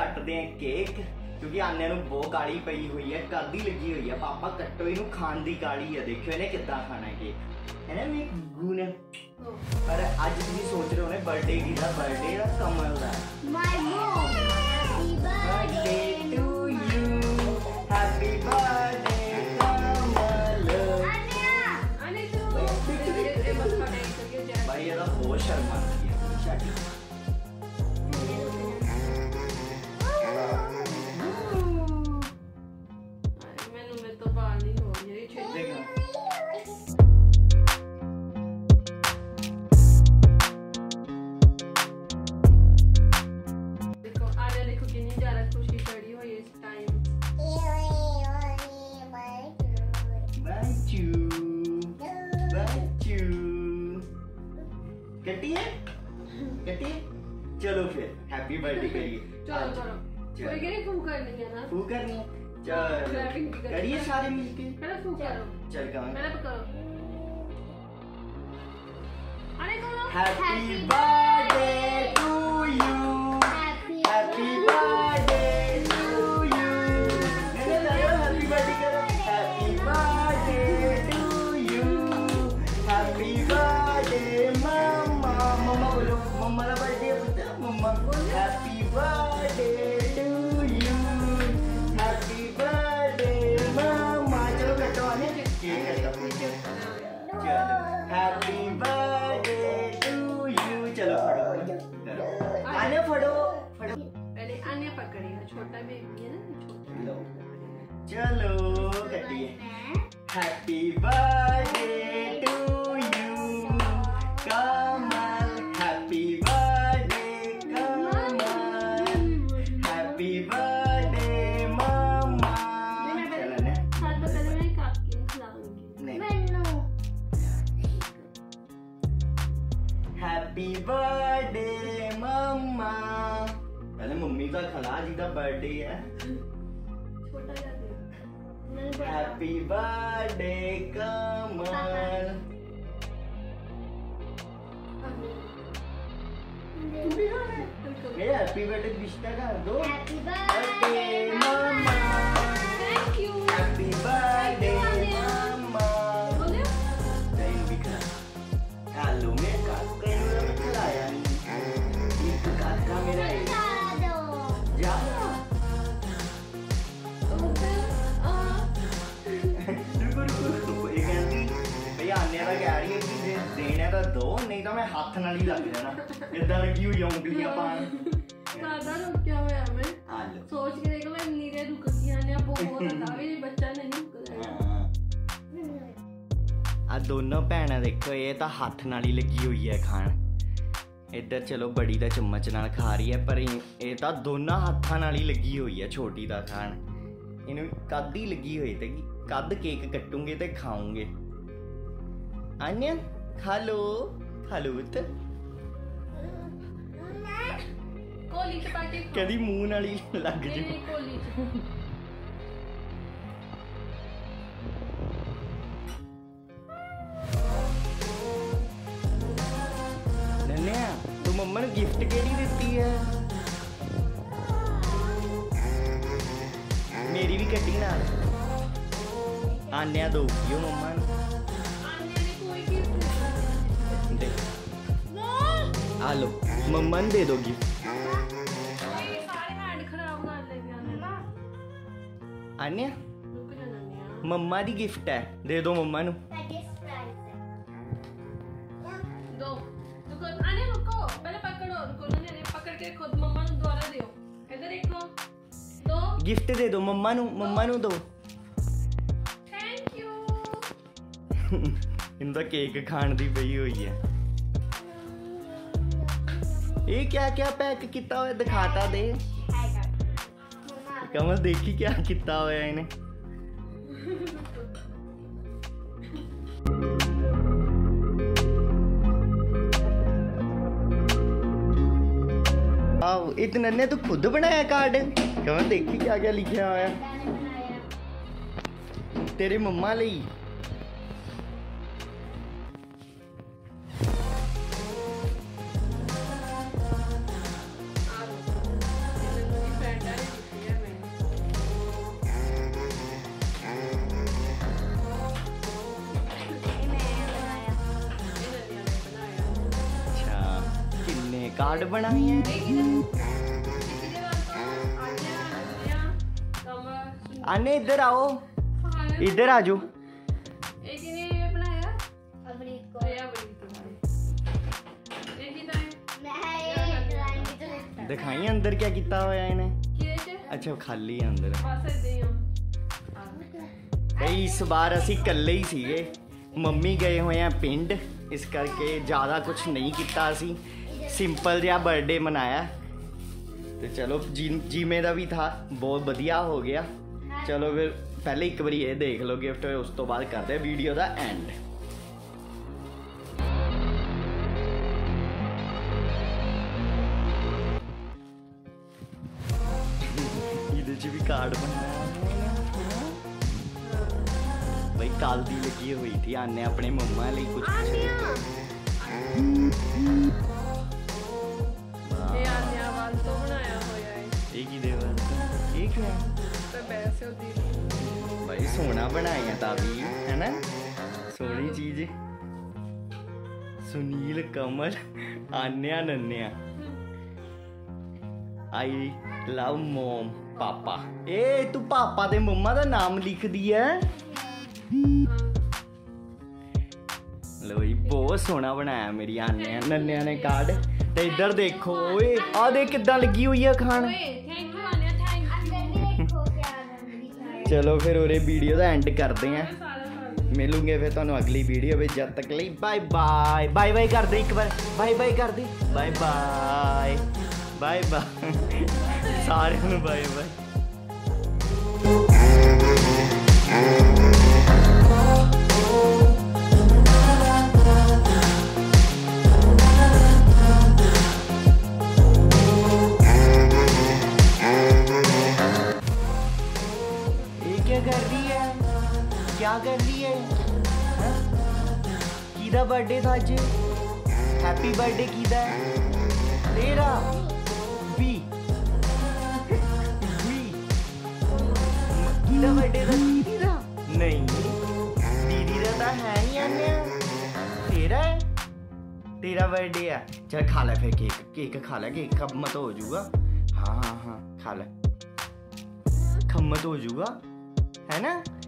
ਕੱਟਦੇ ਆ ਕੇਕ क्योंकि आने बहुत काली पई हुई है, कद ही लगी हुई है। पापा कट्टो इनू खान दी काली है, देखो इन्हें कितना खाना है केक है ना। मैं गुगू ने पर आज तुम सोच रहे हो बर्थडे की बर्थडे का कमल का birthday to you, happy birthday Kamal. भाई ये बहुत शर्मा चलो फिर हैप्पी बर्थडे करिए। चलो चलो कोई कह फू करनी है ना, फू करनी है। चलो करिए सारे मिलके। पहले फू करो। चल गाओ पहले करो। अरे करो। Happy birthday to you, happy birthday to you. Happy birthday करो। Happy birthday to you, happy birthday मम्मा। मम्मा बोलो, मम्मा का बर्थडे मम्मा। Happy birthday to you, happy birthday मम्मा। चलो कटो आने केक कटो। चलो हैप्पी बर्थडे टू यू। चलो फड़ो करो आने, फड़ो फड़ो। पहले आने पकड़ी है, छोटा बेबी है ना, छोटा। चलो कटिए। Happy birthday to you Kamal, happy birthday Kamal, happy birthday मम्मा। चलो ने हाथ पकड़ मैं काट के खिलाऊंगी। हैप्पी बर्थडे मम्मा। पहले मम्मी का खिला जिदा बर्थडे है। छोटा कर दे। Happy birthday Kamal. Happy birthday विश्ता कर दो। हैप्पी बर्थडे मम्मा। Thank you. हैप्पी बर्थडे मम्मा। बोले नहीं भी खा। हेलो मैं काका ने खिलाया नहीं। एक काका मेरा है। जा रुको रुको रुको। ये कहती भैया आने का कह रही है कि देने का दो, नहीं तो मैं हाथ नाल ही लग जाना। इदा लगी हुई उंगलियां पान। दादा रुकिया हुआ मैं हेलो सोच के देख लो इतनी देर रुक गई है बहुत ज्यादा भी बच्चा नहीं रुकदा। आ दोनों भैन देखो ये तो हाथ नाल ही लगी हुई है खान। इधर चलो बड़ी दा चम्मच नाल खा रही है, पर ये तो दोनों हाथों नाल ही लगी हुई है छोटी दा खान। इन्हें कद ही लगी हुई थे कि कद केक कटूंगे तो खाऊंगे। आन्या खा लो पुत्त। कोली च पाके कदी मुंह नाल ही लग नहीं जू। नहीं कोली च नन्या तू मम्मा ने गिफ्ट केड़ी दित्ती है? मेरी भी कटी नाल। आन्या दो यो मम्मा नू। आने ने कोई गिफ्ट दे आ लो मम्मा ने दे दो गिफ्ट। सारे हैंड खराब कर ले गया ना। आन्या रुक जा नन्या। मम्मा दी गिफ्ट है, दे दो मम्मा नू। दो रुको आने रुको पहले पकड़ो रुको नन्या पकड़ के खुद मम्मा ने दोबारा दियो। इधर देखो दो गिफ्ट दे दो मम्मा नू दो। Thank you. इनका केक खान दी पई हुई है। ये क्या क्या पैक किता हुआ दिखाता दे। कमल देखी क्या किता हुआ इन्हें। आओ इतना ने तू खुद बनाया कार्ड? कमल देखी क्या क्या लिखा हुआ है तेरे मम्मा ਲਈ। कार्ड बनाए हैं। आने इधर आओ, इधर आ जाओ। दिखाई अंदर क्या किया होया इन्हें। अच्छा खाली है अंदर। भाई इस बार असी कल्ले ही सीगे, मम्मी गए हुए हैं पिंड, इस करके ज़्यादा कुछ नहीं किया। असी सिंपल जहा बर्थडे मनाया। तो चलो जिमें का भी था, बहुत बढ़िया हो गया। चलो फिर पहले एक बार ये देख लो गिफ्ट, उस तो बाद करते हैं वीडियो का एंड। भी कार्ड बनाया भाई, कल दी लगी हुई थी। आने अपने मम्मा लिए कुछ भाई सोना बनाया ताबी है ना, सोनी चीज। Sunil Kamal Anya Nanya, I love mom पापा। ए तू पापा ते मम्मा का नाम लिख दिया। लो जी बहुत सोहना बनाया मेरी आन्या नन्या ने कार्ड। ते इधर देखो, ओए आ देख कितना लगी हुई है खान। चलो फिर ओरे वीडियो का एंड करते हैं, मिलूंगे फिर तुहानू अगली वीडियो में। जब तक लिए बाय बाय। बाय बाय कर दे एक बार, बाय बाय कर दे। बाय बाय बाय बाय सारे बाय बाय। ये क्या कर रही है, क्या कर रही है? किदा बर्थडे था आज? हैप्पी बर्थडे किदा है? तेरा बी किदा बर्थडे था? दीदी दा नहीं, दीदी दा तो है नहीं। आने तेरा है, तेरा बर्थडे है। चल खा ले फिर केक, केक खा ले। केक खम्मत हो जाऊगा। हाँ हाँ हाँ खा ले, खम्मत हो जाऊगा है ना।